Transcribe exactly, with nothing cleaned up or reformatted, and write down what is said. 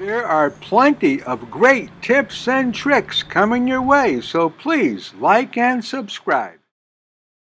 There are plenty of great tips and tricks coming your way, so please like and subscribe.